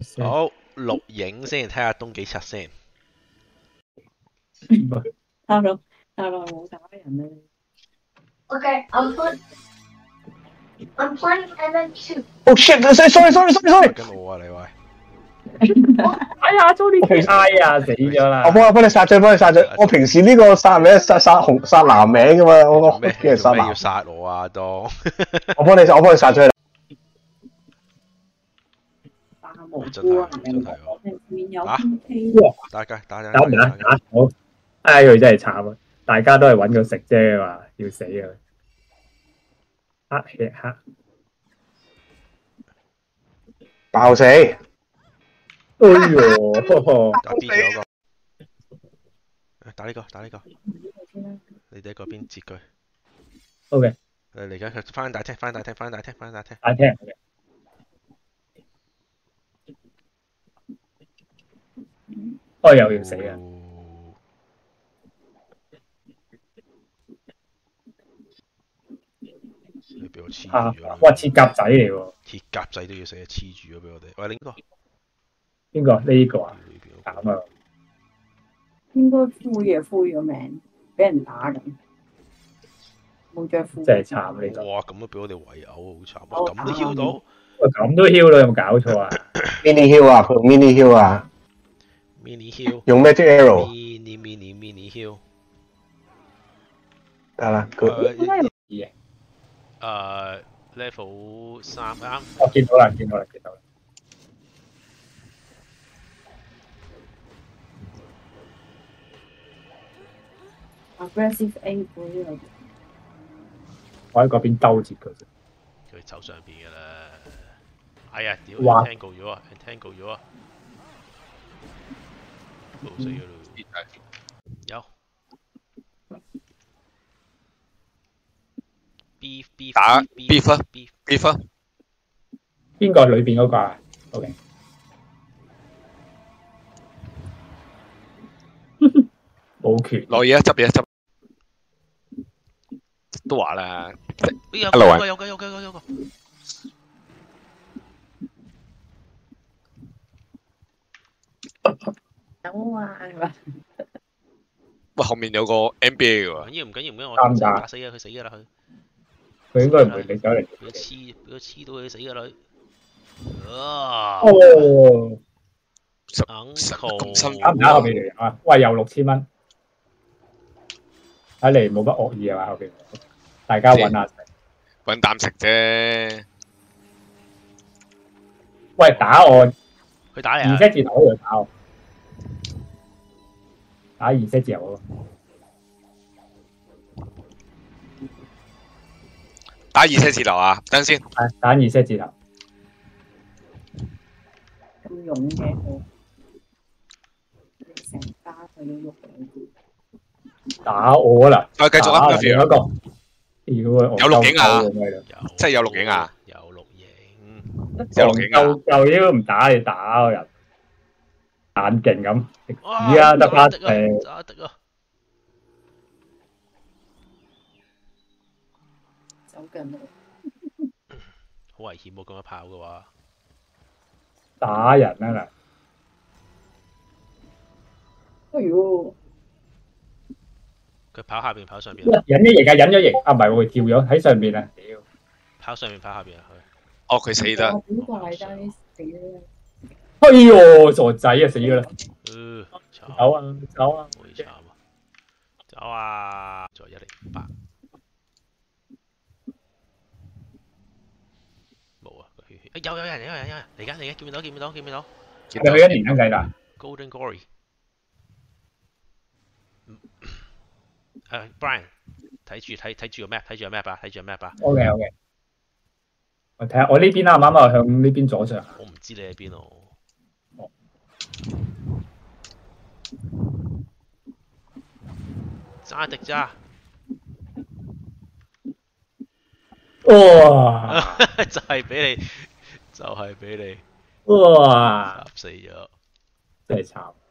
好，錄影先，睇下東幾柒先。 Hello，冇打人咧。 Okay, I'm playing MN2. Oh shit! Sorry. 跟我啊，你喂。 哎呀，Tony， 哎呀，死咗啦！ 我幫你殺咗。我平時呢個殺名殺男名噶嘛，我咩叫人殺男。 要殺我啊，當？ 我幫你殺咗佢。 打無辜啊！ 真係喎。 面有啊哇！ 打好，哎佢真係慘啊！大家都係揾佢食啫嘛，要死啊！黑爆死！ 哎呦！ 打 B 咗個。打呢個。你哋喺嗰邊截佢。 OK。 嚟緊佢翻大廳。 大廳。又要死啊！ 你俾我黐住咗。 哇！鐵甲仔嚟喎。 鐵甲仔都要死，黐住咗俾我哋。喂，另一個。 邊個？呢個啊？慘啊！ 應該灰咗命，俾人打緊，冇着褲。 真係慘呢個。 哇！咁都俾我哋圍毆，好慘。咁都囂到。 喂，咁都囂到，有冇搞錯啊 ？Mini heal 啊，佢用 mini heal 啊。 Mini heal。 用 magic arrow。 Mini heal。 得啦，佢。 level 3啱。 我見到啦。 Aggressive aim 呢個。 我喺嗰邊兜截佢啫。 佢走上邊㗎啦。哎呀，屌 ！entangle 咗啊！冇死咗咯。有。 打 beef 啊 beef 啊！ 邊個裏邊嗰個啊 ？OK。冇權。 攞嘢執嘢執。都話啦。 有個。 有啊，係嘛？ 喂，後面有個 NBA 喎。 唔緊要，我打死佢死㗎啦佢。 佢應該唔會你走嚟。 俾佢黐到佢死㗎啦佢。 哦。 咁辛苦。 打唔打後邊嚟啊？喂，又6000蚊。睇嚟冇乜惡意啊嘛，後邊。大家揾下食。 揾啖食啫。 喂，打我。 佢打你啊 ！2 字頭喺度打我。打2字頭咯。 打2字頭啊！等先。 係打2字頭。 咁勇嘅佢，成家佢都喐到。 打我啦！ 繼續啊！ 有一個。有錄影啊！真係有錄影啊！ 有錄影。 有錄影啊！ 舊嘢都唔打你打個人，眼勁咁。而家得翻走近咯。 好危險喎！咁樣跑嘅話。 打人啊啦！ 哎呦！ 佢跑下邊，跑上邊。 隱咗形啊！隱咗形啊！唔係喎，跳咗喺上邊啊！屌！ 跑上面，跑下邊啊！佢。 哦，佢死得。 好怪得死啦！ 哎呦，傻仔啊！死咗啦！走啊！ 好慘啊！走啊！再108。冇啊！個血。有人嚟緊！見唔到？ 係咪佢一年咁計㗎 ？Golden Glory。Brian， 睇住個 map 啊！ OK。我睇下我呢邊啱唔啱啊？向呢邊左上。 我唔知你喺邊咯。揸敵咋？ 哇！ 就係俾你。 哇！ 死咗。 真係慘。